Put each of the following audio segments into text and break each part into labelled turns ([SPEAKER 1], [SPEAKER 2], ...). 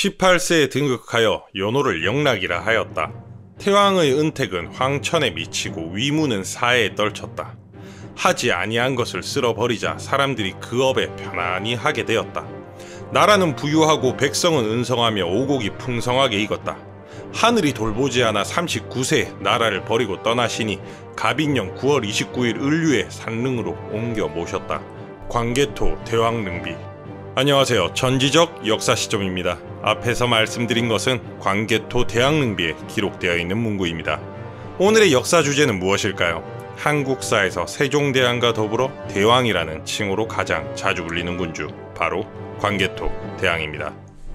[SPEAKER 1] 18세에 등극하여 연호를 영락이라 하였다. 태왕의 은택은 황천에 미치고 위무는 사해에 떨쳤다. 하지 아니한 것을 쓸어버리자 사람들이 그 업에 편안히 하게 되었다. 나라는 부유하고 백성은 은성하며 오곡이 풍성하게 익었다. 하늘이 돌보지 않아 39세에 나라를 버리고 떠나시니 갑인년 9월 29일 을류에 산릉으로 옮겨 모셨다. 광개토 대왕릉비. 안녕하세요. 전지적 역사시점입니다. 앞에서 말씀드린 것은 광개토 대왕릉비에 기록되어 있는 문구입니다. 오늘의 역사 주제는 무엇일까요? 한국사에서 세종대왕과 더불어 대왕이라는 칭호로 가장 자주 불리는 군주, 바로 광개토 대왕입니다.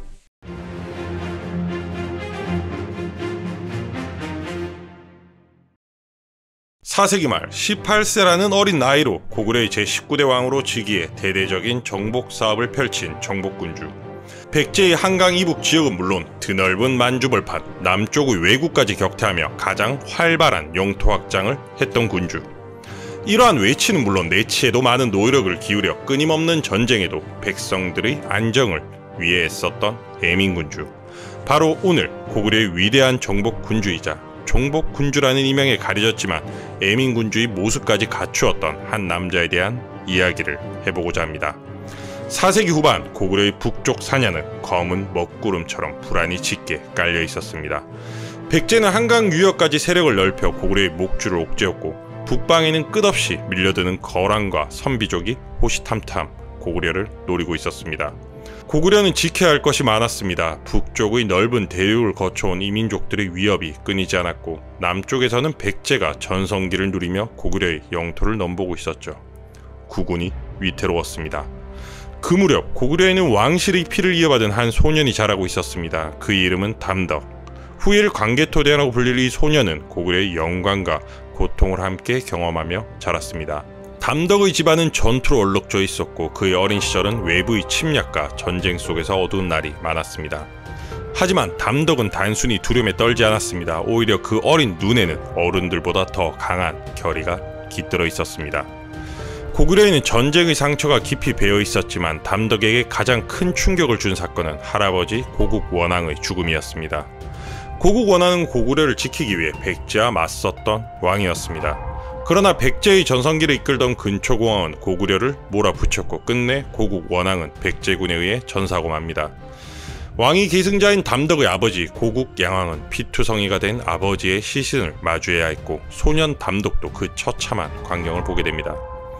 [SPEAKER 1] 4세기 말 18세라는 어린 나이로 고구려의 제19대 왕으로 즉위해 대대적인 정복 사업을 펼친 정복군주. 백제의 한강 이북 지역은 물론 드넓은 만주벌판, 남쪽의 외구까지 격퇴하며 가장 활발한 영토 확장을 했던 군주. 이러한 외치는 물론 내치에도 많은 노력을 기울여 끊임없는 전쟁에도 백성들의 안정을 위해 애썼던 애민군주. 바로 오늘 고구려의 위대한 정복군주이자 정복군주라는 이명에 가려졌지만 애민군주의 모습까지 갖추었던 한 남자에 대한 이야기를 해보고자 합니다. 4세기 후반 고구려의 북쪽 산야는 검은 먹구름처럼 불안이 짙게 깔려 있었습니다. 백제는 한강 유역까지 세력을 넓혀 고구려의 목줄을 옥죄었고 북방에는 끝없이 밀려드는 거란과 선비족이 호시탐탐 고구려를 노리고 있었습니다. 고구려는 지켜야 할 것이 많았습니다. 북쪽의 넓은 대륙을 거쳐온 이민족들의 위협이 끊이지 않았고 남쪽에서는 백제가 전성기를 누리며 고구려의 영토를 넘보고 있었죠. 국군이 위태로웠습니다. 그 무렵 고구려에는 왕실의 피를 이어받은 한 소년이 자라고 있었습니다. 그의 이름은 담덕. 후일 광개토대왕이라고 불릴 이 소년은 고구려의 영광과 고통을 함께 경험하며 자랐습니다. 담덕의 집안은 전투로 얼룩져 있었고 그의 어린 시절은 외부의 침략과 전쟁 속에서 어두운 날이 많았습니다. 하지만 담덕은 단순히 두려움에 떨지 않았습니다. 오히려 그 어린 눈에는 어른들보다 더 강한 결의가 깃들어 있었습니다. 고구려에는 전쟁의 상처가 깊이 배어 있었지만 담덕에게 가장 큰 충격을 준 사건은 할아버지 고국 원왕의 죽음이었습니다. 고국 원왕은 고구려를 지키기 위해 백제와 맞섰던 왕이었습니다. 그러나 백제의 전성기를 이끌던 근초공왕은 고구려를 몰아붙였고 끝내 고국 원왕은 백제군에 의해 전사하고 맙니다. 왕이 계승자인 담덕의 아버지 고국 양왕은 피투성이가 된 아버지의 시신을 마주해야 했고 소년 담덕도 그 처참한 광경을 보게 됩니다.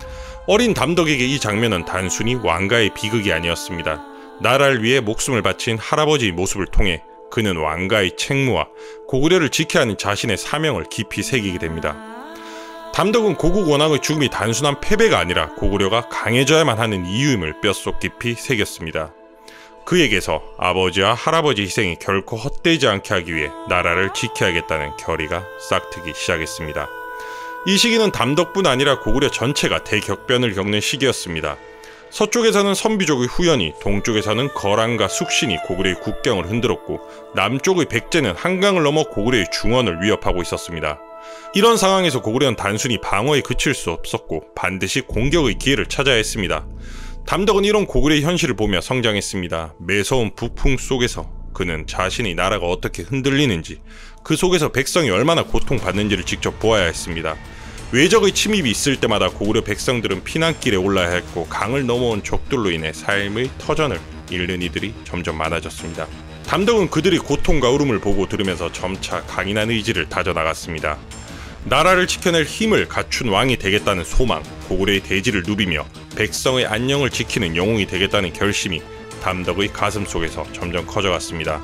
[SPEAKER 1] 어린 담덕에게 이 장면은 단순히 왕가의 비극이 아니었습니다. 나라를 위해 목숨을 바친 할아버지의 모습을 통해 그는 왕가의 책무와 고구려를 지켜야 하는 자신의 사명을 깊이 새기게 됩니다. 담덕은 고국 원왕의 죽음이 단순한 패배가 아니라 고구려가 강해져야만 하는 이유임을 뼛속 깊이 새겼습니다. 그에게서 아버지와 할아버지 희생이 결코 헛되지 않게 하기 위해 나라를 지켜야겠다는 결의가 싹트기 시작했습니다. 이 시기는 담덕뿐 아니라 고구려 전체가 대격변을 겪는 시기였습니다. 서쪽에서는 선비족의 후연이, 동쪽에서는 거란과 숙신이 고구려의 국경을 흔들었고 남쪽의 백제는 한강을 넘어 고구려의 중원을 위협하고 있었습니다. 이런 상황에서 고구려는 단순히 방어에 그칠 수 없었고 반드시 공격의 기회를 찾아야 했습니다. 담덕은 이런 고구려의 현실을 보며 성장했습니다. 매서운 북풍 속에서 그는 자신의 나라가 어떻게 흔들리는지, 그 속에서 백성이 얼마나 고통받는지를 직접 보아야 했습니다. 외적의 침입이 있을 때마다 고구려 백성들은 피난길에 올라야 했고 강을 넘어온 적들로 인해 삶의 터전을 잃는 이들이 점점 많아졌습니다. 담덕은 그들의 고통과 울음을 보고 들으면서 점차 강인한 의지를 다져나갔습니다. 나라를 지켜낼 힘을 갖춘 왕이 되겠다는 소망, 고구려의 대지를 누비며 백성의 안녕을 지키는 영웅이 되겠다는 결심이 담덕의 가슴 속에서 점점 커져갔습니다.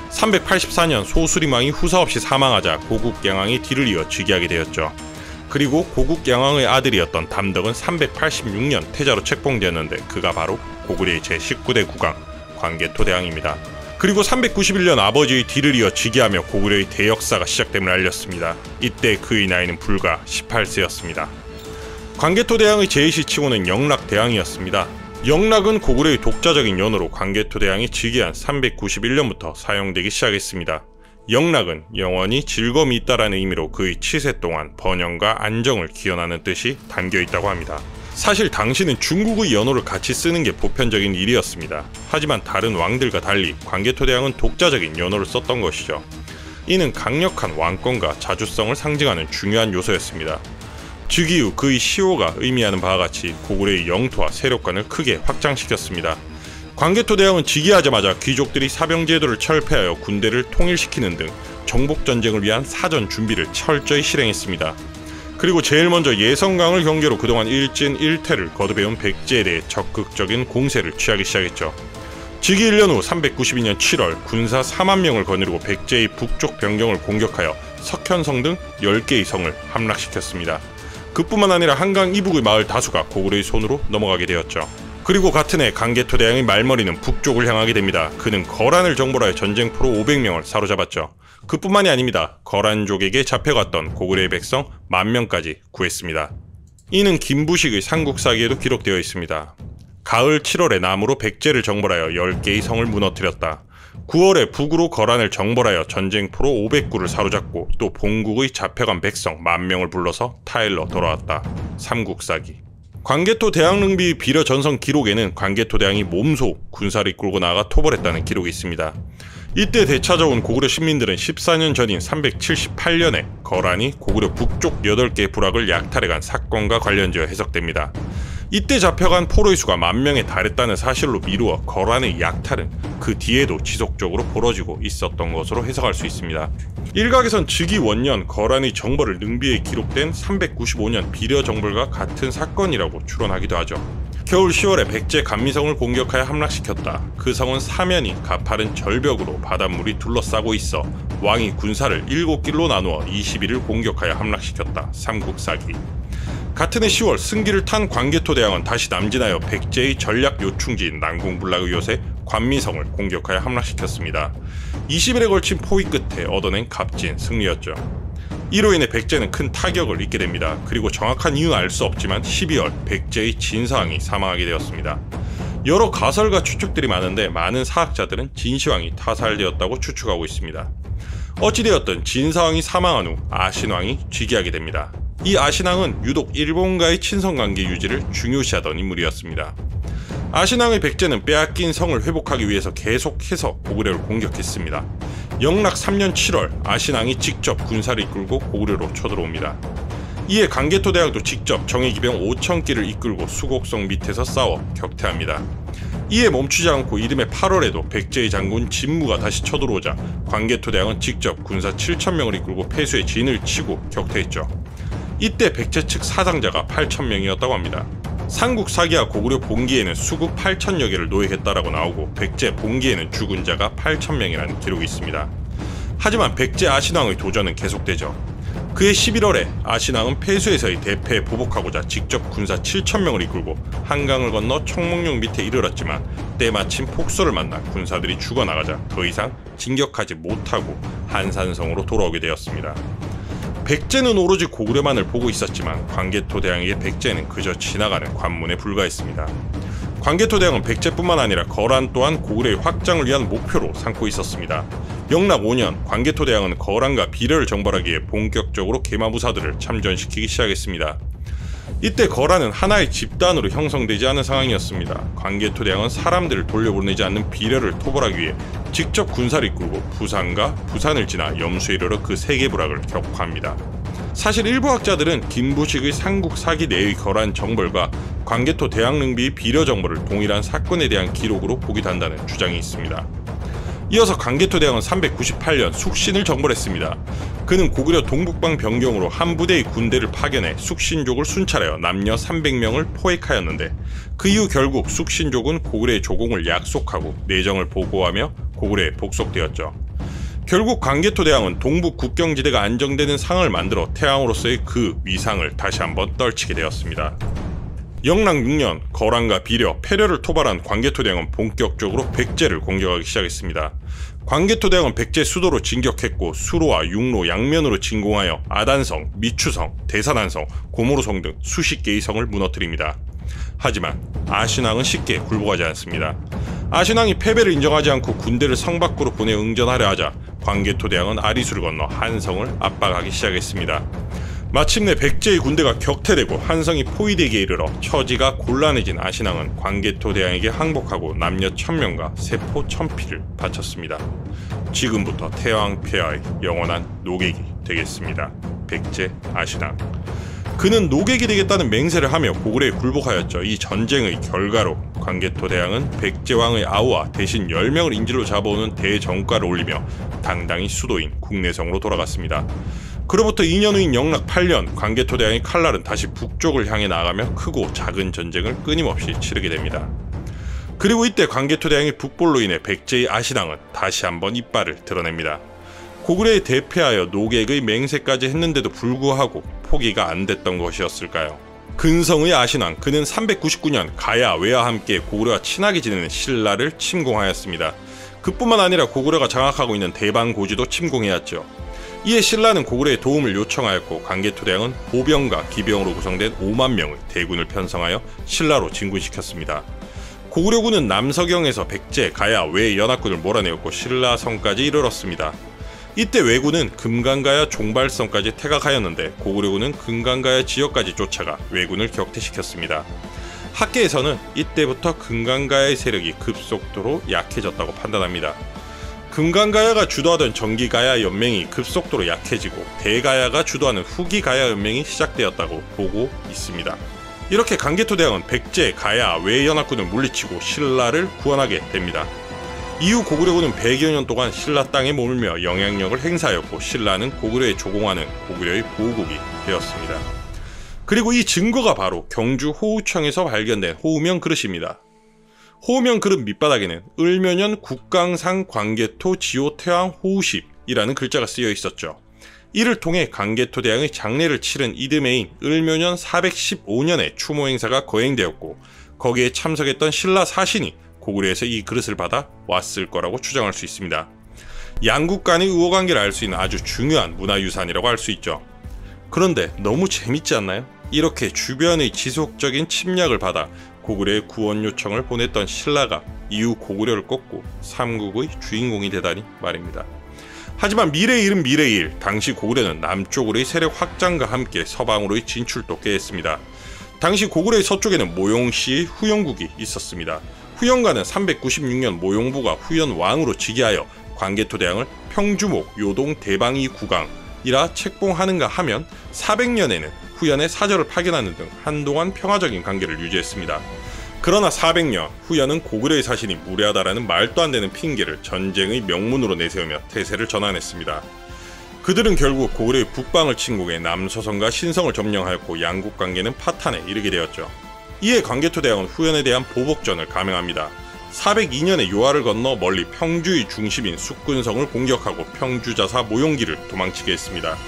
[SPEAKER 1] 384년 소수림왕이 후사 없이 사망하자 고국 양왕이 뒤를 이어 즉위하게 되었죠. 그리고 고국 양왕의 아들이었던 담덕은 386년 태자로 책봉되었는데 그가 바로 고구려의 제19대 국왕 광개토 대왕입니다. 그리고 391년 아버지의 뒤를 이어 즉위하며 고구려의 대역사가 시작됨을 알렸습니다. 이때 그의 나이는 불과 18세였습니다. 광개토 대왕의 제2시 칭호는 영락대왕이었습니다. 영락은 고구려의 독자적인 연호로 광개토 대왕이 즉위한 391년부터 사용되기 시작했습니다. 영락은 영원히 즐거움이 있다라는 의미로 그의 치세 동안 번영과 안정을 기원하는 뜻이 담겨있다고 합니다. 사실 당시는 중국의 연호를 같이 쓰는 게 보편적인 일이었습니다. 하지만 다른 왕들과 달리 광개토대왕은 독자적인 연호를 썼던 것이죠. 이는 강력한 왕권과 자주성을 상징하는 중요한 요소였습니다. 즉 이후 그의 시호가 의미하는 바와 같이 고구려의 영토와 세력관을 크게 확장시켰습니다. 광개토대왕은 즉위하자마자 귀족들이 사병제도를 철폐하여 군대를 통일시키는 등 정복전쟁을 위한 사전 준비를 철저히 실행했습니다. 그리고 제일 먼저 예성강을 경계로 그동안 일진일퇴를 거듭해온 백제에 대해 적극적인 공세를 취하기 시작했죠. 즉위 1년 후 392년 7월 군사 4만 명을 거느리고 백제의 북쪽 변경을 공격하여 석현성 등 10개의 성을 함락시켰습니다. 그뿐만 아니라 한강 이북의 마을 다수가 고구려의 손으로 넘어가게 되었죠. 그리고 같은 해 광개토대왕의 말머리는 북쪽을 향하게 됩니다. 그는 거란을 정벌하여 전쟁포로 500명을 사로잡았죠. 그뿐만이 아닙니다. 거란족에게 잡혀갔던 고구려의 백성 10,000명까지 구했습니다. 이는 김부식의 삼국사기에도 기록되어 있습니다. 가을 7월에 남으로 백제를 정벌하여 10개의 성을 무너뜨렸다. 9월에 북으로 거란을 정벌하여 전쟁포로 500구를 사로잡고 또 본국의 잡혀간 백성 10,000명을 불러서 타일러 돌아왔다. 삼국사기. 광개토 대왕릉비 비려 전성 기록에는 광개토 대왕이 몸소 군사를 이끌고 나아가 토벌했다는 기록이 있습니다. 이때 되찾아온 고구려 신민들은 14년 전인 378년에 거란이 고구려 북쪽 8개의 부락을 약탈해간 사건과 관련지어 해석됩니다. 이때 잡혀간 포로의 수가 10,000명에 달했다는 사실로 미루어 거란의 약탈은 그 뒤에도 지속적으로 벌어지고 있었던 것으로 해석할 수 있습니다. 일각에선 즉위 원년 거란의 정벌을 능비에 기록된 395년 비려 정벌과 같은 사건이라고 추론하기도 하죠. 겨울 10월에 백제 감미성을 공격하여 함락시켰다. 그 성은 사면이 가파른 절벽으로 바닷물이 둘러싸고 있어 왕이 군사를 7길로 나누어 20일을 공격하여 함락시켰다. 삼국사기. 같은 해 10월 승기를 탄 광개토대왕은 다시 남진하여 백제의 전략 요충지인 난공불락의 요새 관미성을 공격하여 함락시켰습니다. 20일에 걸친 포위 끝에 얻어낸 값진 승리였죠. 이로 인해 백제는 큰 타격을 입게 됩니다. 그리고 정확한 이유는 알 수 없지만 12월 백제의 진사왕이 사망하게 되었습니다. 여러 가설과 추측들이 많은데 많은 사학자들은 진시황이 타살되었다고 추측하고 있습니다. 어찌되었든 진사왕이 사망한 후 아신왕이 즉위하게 됩니다. 이 아신왕은 유독 일본과의 친선관계 유지를 중요시하던 인물이었습니다. 아신왕의 백제는 빼앗긴 성을 회복하기 위해서 계속해서 고구려를 공격했습니다. 영락 3년 7월 아신왕이 직접 군사를 이끌고 고구려로 쳐들어옵니다. 이에 광개토대왕도 직접 정예기병 5,000기를 이끌고 수곡성 밑에서 싸워 격퇴합니다. 이에 멈추지 않고 이듬해 8월에도 백제의 장군 진무가 다시 쳐들어오자 광개토대왕은 직접 군사 7,000명을 이끌고 패수의 진을 치고 격퇴했죠. 이때 백제 측 사상자가 8,000명이었다고 합니다. 삼국사기와 고구려 본기에는 수국 8,000여 개를 노획했다라고 나오고 백제 본기에는 죽은 자가 8,000명이라는 기록이 있습니다. 하지만 백제 아신왕의 도전은 계속되죠. 그해 11월에 아신왕은 패수에서의 대패에 보복하고자 직접 군사 7,000명을 이끌고 한강을 건너 청몽룡 밑에 이르렀지만 때마침 폭소를 만나 군사들이 죽어나가자 더 이상 진격하지 못하고 한산성으로 돌아오게 되었습니다. 백제는 오로지 고구려만을 보고 있었지만 광개토대왕에게 백제는 그저 지나가는 관문에 불과했습니다. 광개토대왕은 백제뿐만 아니라 거란 또한 고구려의 확장을 위한 목표로 삼고 있었습니다. 영락 5년 광개토대왕은 거란과 비려를 정벌하기 위해 본격적으로 계마부사들을 참전시키기 시작했습니다. 이때 거란은 하나의 집단으로 형성되지 않은 상황이었습니다. 광개토대왕은 사람들을 돌려보내지 않는 비려를 토벌하기 위해 직접 군사를 이끌고 부산과 부산을 지나 염수에 이르러 그 세계 부락을 격파합니다. 사실 일부 학자들은 김부식의 삼국사기 내의 거란 정벌과 광개토 대왕릉비의 비려 정벌을 동일한 사건에 대한 기록으로 보기도 한다는 주장이 있습니다. 이어서 광개토 대왕은 398년 숙신을 정벌했습니다. 그는 고구려 동북방 변경으로 한 부대의 군대를 파견해 숙신족을 순찰하여 남녀 300명을 포획하였는데 그 이후 결국 숙신족은 고구려의 조공을 약속하고 내정을 보고하며 고구려에 복속되었죠. 결국 광개토 대왕은 동북 국경지대가 안정되는 상을 만들어 태왕으로서의 그 위상을 다시 한번 떨치게 되었습니다. 영락 6년 거란과 비려, 패려를 토벌한 광개토 대왕은 본격적으로 백제를 공격하기 시작했습니다. 광개토 대왕은 백제 수도로 진격했고 수로와 육로 양면으로 진공하여 아단성, 미추성, 대산안성, 고모로성 등 수십 개의 성을 무너뜨립니다. 하지만 아신왕은 쉽게 굴복하지 않습니다. 아신왕이 패배를 인정하지 않고 군대를 성 밖으로 보내 응전하려 하자 광개토 대왕은 아리수를 건너 한성을 압박하기 시작했습니다. 마침내 백제의 군대가 격퇴되고 한성이 포위되기에 이르러 처지가 곤란해진 아신앙은 광개토 대왕에게 항복하고 남녀 1000명과 세포 1000피를 바쳤습니다. 지금부터 태왕 폐하의 영원한 노객이 되겠습니다. 백제 아신앙. 그는 노객이 되겠다는 맹세를 하며 고구려에 굴복하였죠. 이 전쟁의 결과로 광개토 대왕은 백제왕의 아우와 대신 10명을 인질로 잡아오는 대정과를 올리며 당당히 수도인 국내성으로 돌아갔습니다. 그로부터 2년 후인 영락 8년 광개토 대왕의 칼날은 다시 북쪽을 향해 나아가며 크고 작은 전쟁을 끊임없이 치르게 됩니다. 그리고 이때 광개토 대왕의 북벌로 인해 백제의 아신앙은 다시 한번 이빨을 드러냅니다. 고구려에 대패하여 노객의 맹세까지 했는데도 불구하고 포기가 안 됐던 것이었을까요? 근성의 아신왕, 그는 399년 가야, 외와 함께 고구려와 친하게 지내는 신라를 침공하였습니다. 그뿐만 아니라 고구려가 장악하고 있는 대방고지도 침공해왔죠. 이에 신라는 고구려의 도움을 요청하였고 광개토 대왕은 보병과 기병으로 구성된 5만 명의 대군을 편성하여 신라로 진군시켰습니다. 고구려군은 남서경에서 백제, 가야, 외 연합군을 몰아내었고 신라성까지 이르렀습니다. 이때 왜군은 금강가야 종발성까지 퇴각하였는데 고구려군은 금강가야 지역까지 쫓아가 왜군을 격퇴시켰습니다. 학계에서는 이때부터 금강가야의 세력이 급속도로 약해졌다고 판단합니다. 금강가야가 주도하던 정기가야 연맹이 급속도로 약해지고 대가야가 주도하는 후기가야 연맹이 시작되었다고 보고 있습니다. 이렇게 광개토 대왕은 백제, 가야, 외 연합군을 물리치고 신라를 구원하게 됩니다. 이후 고구려군은 100여 년 동안 신라 땅에 머물며 영향력을 행사하였고 신라는 고구려에 조공하는 고구려의 보호국이 되었습니다. 그리고 이 증거가 바로 경주 호우청에서 발견된 호우명 그릇입니다. 호우명 그릇 밑바닥에는 을묘년 국강상 광개토 지호 태왕 호우십이라는 글자가 쓰여 있었죠. 이를 통해 광개토 대왕의 장례를 치른 이듬해인 을묘년 415년에 추모 행사가 거행되었고 거기에 참석했던 신라 사신이 고구려에서 이 그릇을 받아 왔을 거라고 추정할 수 있습니다. 양국 간의 우호관계를 알 수 있는 아주 중요한 문화유산이라고 할 수 있죠. 그런데 너무 재밌지 않나요? 이렇게 주변의 지속적인 침략을 받아 고구려에 구원 요청을 보냈던 신라가 이후 고구려를 꺾고 삼국의 주인공이 되다니 말입니다. 하지만 미래의 일은 미래의 일. 당시 고구려는 남쪽으로의 세력 확장과 함께 서방으로의 진출도 꾀했습니다. 당시 고구려의 서쪽에는 모용시의 후영국이 있었습니다. 후영가는 396년 모용부가 후연왕으로 즉위하여 광개토 대왕을 평주목 요동 대방위 국왕이라 책봉하는가 하면 400년에는 후연의 사절을 파견하는 등 한동안 평화적인 관계를 유지했습니다. 그러나 400년 후연은 고구려의 사신이 무례하다라는 말도 안 되는 핑계를 전쟁의 명분으로 내세우며 태세를 전환했습니다. 그들은 결국 고구려의 북방을 침공해 남서성과 신성을 점령하였고 양국 관계는 파탄에 이르게 되었죠. 이에 광개토 대왕은 후연에 대한 보복전을 감행합니다. 402년에 요하를 건너 멀리 평주의 중심인 숙군성을 공격하고 평주자사 모용기를 도망치게 했습니다.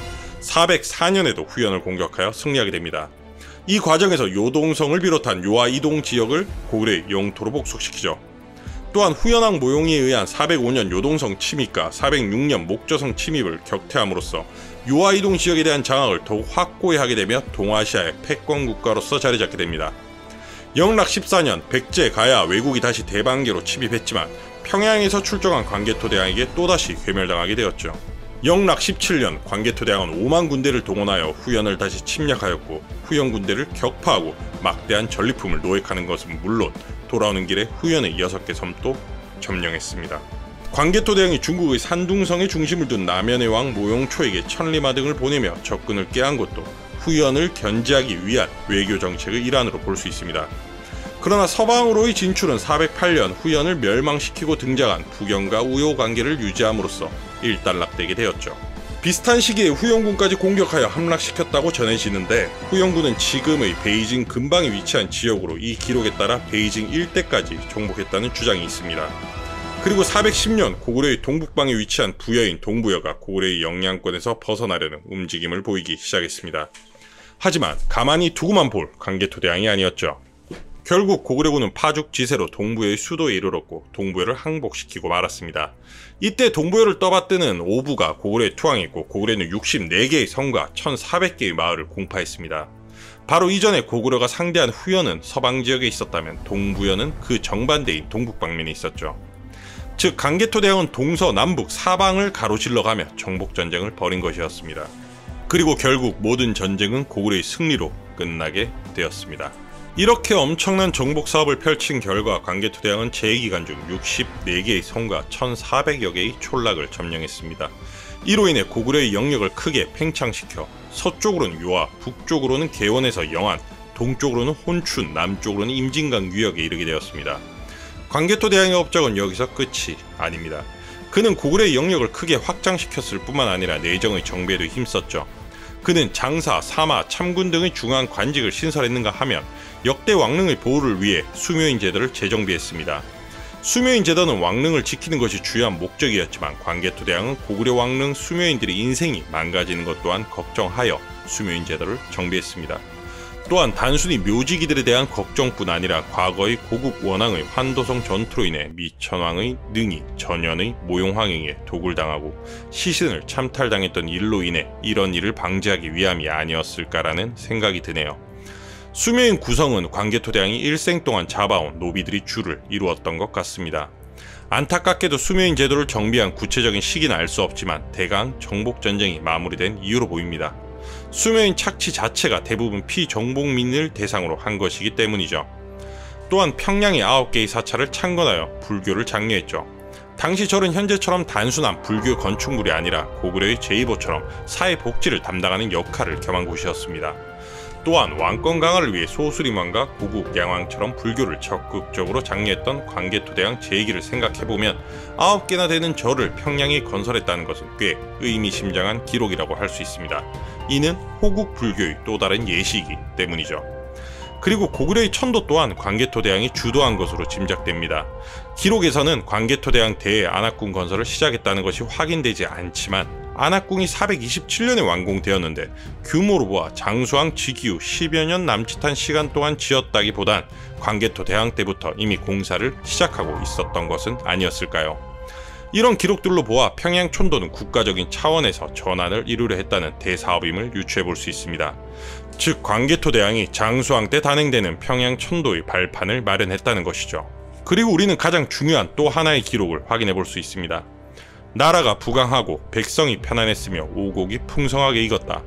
[SPEAKER 1] 404년에도 후연을 공격하여 승리하게 됩니다. 이 과정에서 요동성을 비롯한 요하 이동 지역을 고구려의 영토로 복속시키죠. 또한 후연왕 모용이에 의한 405년 요동성 침입과 406년 목조성 침입을 격퇴함으로써 요하 이동 지역에 대한 장악을 더욱 확고히 하게 되며 동아시아의 패권 국가로서 자리잡게 됩니다. 영락 14년 백제, 가야, 왜국이 다시 대방계로 침입했지만 평양에서 출정한 광개토 대왕에게 또다시 괴멸당하게 되었죠. 영락 17년 광개토 대왕은 5만 군대를 동원하여 후연을 다시 침략하였고 후연 군대를 격파하고 막대한 전리품을 노획하는 것은 물론 돌아오는 길에 후연의 6개 섬도 점령했습니다. 광개토 대왕이 중국의 산둥성의 중심을 둔 남연의 왕 모용초에게 천리마 등을 보내며 적군을 꾀한 것도 후연을 견제하기 위한 외교 정책의 일환으로 볼 수 있습니다. 그러나 서방으로의 진출은 408년 후연을 멸망시키고 등장한 북영과 우호 관계를 유지함으로써 일단락되게 되었죠. 비슷한 시기에 후영군까지 공격하여 함락시켰다고 전해지는데 후영군은 지금의 베이징 근방에 위치한 지역으로 이 기록에 따라 베이징 일대까지 정복했다는 주장이 있습니다. 그리고 410년 고구려의 동북방에 위치한 부여인 동부여가 고구려의 영향권에서 벗어나려는 움직임을 보이기 시작했습니다. 하지만 가만히 두고만 볼 광개토 대왕이 아니었죠. 결국 고구려군은 파죽 지세로 동부여의 수도에 이르렀고 동부여를 항복시키고 말았습니다. 이때 동부여를 떠받드는 오부가 고구려에 투항했고 고구려는 64개의 성과 1400개의 마을을 공파했습니다. 바로 이전에 고구려가 상대한 후여는 서방 지역에 있었다면 동부여는 그 정반대인 동북 방면에 있었죠. 즉 광개토 대왕은 동서, 남북, 사방을 가로질러가며 정복전쟁을 벌인 것이었습니다. 그리고 결국 모든 전쟁은 고구려의 승리로 끝나게 되었습니다. 이렇게 엄청난 정복 사업을 펼친 결과 광개토대왕은 재기간 중 64개의 성과 1400여 개의 촌락을 점령했습니다. 이로 인해 고구려의 영역을 크게 팽창시켜 서쪽으로는 요하, 북쪽으로는 개원에서 영안, 동쪽으로는 혼춘, 남쪽으로는 임진강 유역에 이르게 되었습니다. 광개토대왕의 업적은 여기서 끝이 아닙니다. 그는 고구려의 영역을 크게 확장시켰을 뿐만 아니라 내정의 정비에도 힘썼죠. 그는 장사, 사마, 참군 등의 중요한 관직을 신설했는가 하면 역대 왕릉의 보호를 위해 수묘인 제도를 재정비했습니다. 수묘인 제도는 왕릉을 지키는 것이 주요한 목적이었지만 광개토대왕은 고구려 왕릉 수묘인들의 인생이 망가지는 것 또한 걱정하여 수묘인 제도를 정비했습니다. 또한 단순히 묘지기들에 대한 걱정뿐 아니라 과거의 고국 원왕의 환도성 전투로 인해 미천왕의 능이 전연의 모용황행에 도굴당하고 시신을 참탈당했던 일로 인해 이런 일을 방지하기 위함이 아니었을까라는 생각이 드네요. 수묘인 구성은 광개토대왕이 일생 동안 잡아온 노비들이 주를 이루었던 것 같습니다. 안타깝게도 수묘인 제도를 정비한 구체적인 시기는 알 수 없지만 대강 정복전쟁이 마무리된 이유로 보입니다. 수묘인 착취 자체가 대부분 피정복민을 대상으로 한 것이기 때문이죠. 또한 평양의 9개의 사찰을 창건하여 불교를 장려했죠. 당시 절은 현재처럼 단순한 불교 건축물이 아니라 고구려의 제2보처럼 사회복지를 담당하는 역할을 겸한 곳이었습니다. 또한 왕권 강화를 위해 소수림왕과 고국 양왕처럼 불교를 적극적으로 장려했던 광개토대왕 제2기를 생각해보면 9개나 되는 절을 평양에 건설했다는 것은 꽤 의미심장한 기록이라고 할 수 있습니다. 이는 호국 불교의 또 다른 예시이기 때문이죠. 그리고 고구려의 천도 또한 광개토대왕이 주도한 것으로 짐작됩니다. 기록에서는 광개토대왕 대의 안악궁 건설을 시작했다는 것이 확인되지 않지만 안악궁이 427년에 완공되었는데 규모로 보아 장수왕 즉위 후 10여 년 남짓한 시간 동안 지었다기보단 광개토대왕 때부터 이미 공사를 시작하고 있었던 것은 아니었을까요? 이런 기록들로 보아 평양촌도는 국가적인 차원에서 전환을 이루려 했다는 대사업임을 유추해볼 수 있습니다. 즉 광개토대왕이 장수왕 때 단행되는 평양촌도의 발판을 마련했다는 것이죠. 그리고 우리는 가장 중요한 또 하나의 기록을 확인해볼 수 있습니다. 나라가 부강하고 백성이 편안했으며 오곡이 풍성하게 익었다.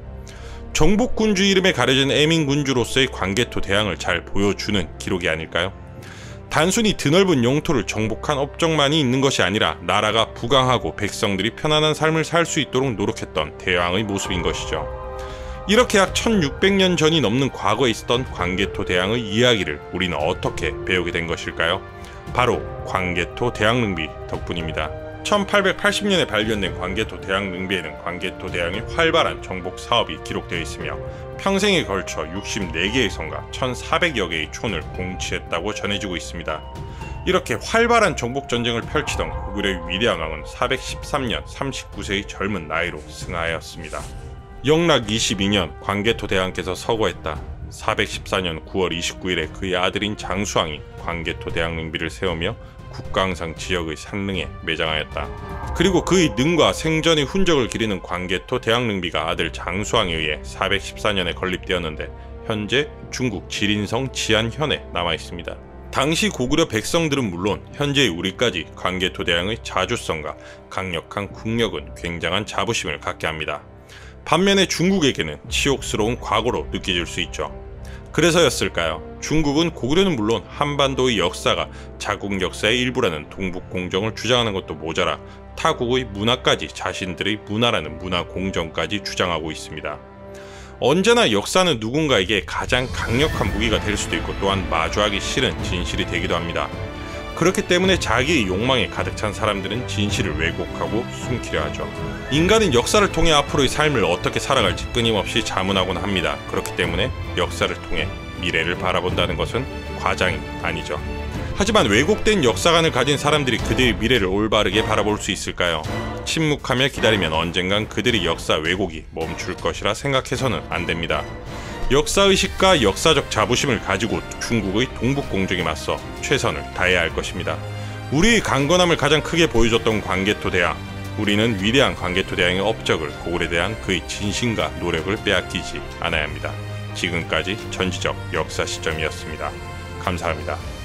[SPEAKER 1] 정복군주 이름에 가려진 애민군주로서의 광개토대왕을 잘 보여주는 기록이 아닐까요? 단순히 드넓은 영토를 정복한 업적만이 있는 것이 아니라 나라가 부강하고 백성들이 편안한 삶을 살 수 있도록 노력했던 대왕의 모습인 것이죠. 이렇게 약 1600년 전이 넘는 과거에 있었던 광개토대왕의 이야기를 우리는 어떻게 배우게 된 것일까요? 바로 광개토대왕릉비 덕분입니다. 1880년에 발견된 광개토대왕릉비에는 광개토대왕의 활발한 정복 사업이 기록되어 있으며 평생에 걸쳐 64개의 성과 1400여 개의 촌을 공치했다고 전해지고 있습니다. 이렇게 활발한 정복 전쟁을 펼치던 고구려의 위대한 왕은 413년 39세의 젊은 나이로 승하였습니다. 영락 22년 광개토대왕께서 서거했다. 414년 9월 29일에 그의 아들인 장수왕이 광개토대왕릉비를 세우며 국강상 지역의 산릉에 매장하였다. 그리고 그의 능과 생전의 훈적을 기리는 광개토대왕릉비가 아들 장수왕에 의해 414년에 건립되었는데 현재 중국 지린성 지안현에 남아있습니다. 당시 고구려 백성들은 물론 현재의 우리까지 광개토대왕의 자주성과 강력한 국력은 굉장한 자부심을 갖게 합니다. 반면에 중국에게는 치욕스러운 과거로 느껴질 수 있죠. 그래서였을까요? 중국은 고구려는 물론 한반도의 역사가 자국 역사의 일부라는 동북공정을 주장하는 것도 모자라 타국의 문화까지 자신들의 문화라는 문화공정까지 주장하고 있습니다. 언제나 역사는 누군가에게 가장 강력한 무기가 될 수도 있고 또한 마주하기 싫은 진실이 되기도 합니다. 그렇기 때문에 자기의 욕망에 가득 찬 사람들은 진실을 왜곡하고 숨기려 하죠. 인간은 역사를 통해 앞으로의 삶을 어떻게 살아갈지 끊임없이 자문하곤 합니다. 그렇기 때문에 역사를 통해 미래를 바라본다는 것은 과장이 아니죠. 하지만 왜곡된 역사관을 가진 사람들이 그들의 미래를 올바르게 바라볼 수 있을까요? 침묵하며 기다리면 언젠간 그들의 역사 왜곡이 멈출 것이라 생각해서는 안 됩니다. 역사의식과 역사적 자부심을 가지고 중국의 동북공정에 맞서 최선을 다해야 할 것입니다. 우리의 강건함을 가장 크게 보여줬던 광개토대왕, 우리는 위대한 광개토대왕의 업적을 고구려에 대한 그의 진심과 노력을 빼앗기지 않아야 합니다. 지금까지 전지적 역사 시점이었습니다. 감사합니다.